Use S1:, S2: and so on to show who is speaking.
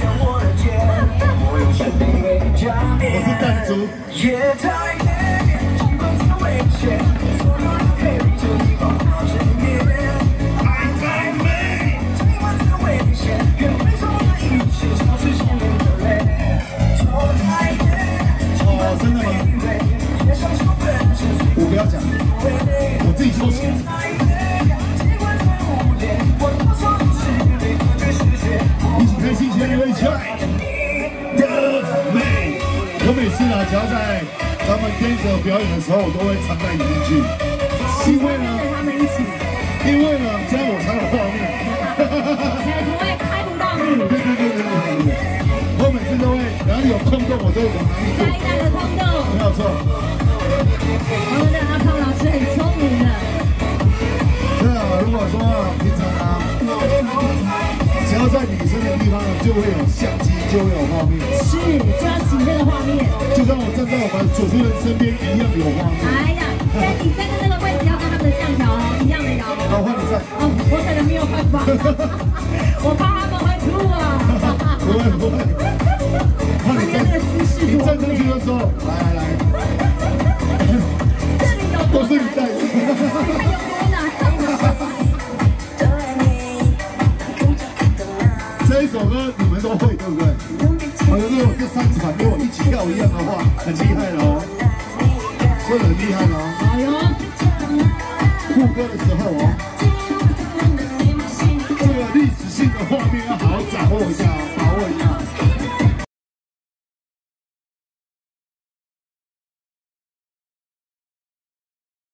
S1: 我是弹珠。哦，真的吗？我不要讲，我自己收起来。一起开心，一起来一起来。我每次呢，只要在咱们 dancer 表演的时候，我都会常带你进去，因为呢，这样我才有画面，
S2: 才不会拍不到你。
S1: 对，我每次都会，然后有空洞我都会往哪里
S2: 下一站的空洞，
S1: 没有错。
S2: 我们的阿康老师很聪明的。
S1: 对啊，如果说平常啊，只要在女生的地方呢，就会有相机，就会有画面。
S2: 是，就要请这个画面。
S1: 就像我站在我们主持人身边一样有画面。
S2: 哎呀，跟你站的那个位置要跟他们的相调哦，一样的哦。
S1: 好，换你站。
S2: 哦，我可能没有办法，我怕他们会吐啊。
S1: 不会。换你站。你站上去的时候，来。
S2: 这里有
S1: 都是你带的。这一首歌你们都会，对不对？好像如果这三团跟我一起跳一样的话，很厉害了哦，这很厉害了哦。
S2: 好哟。
S1: 副歌的时候哦。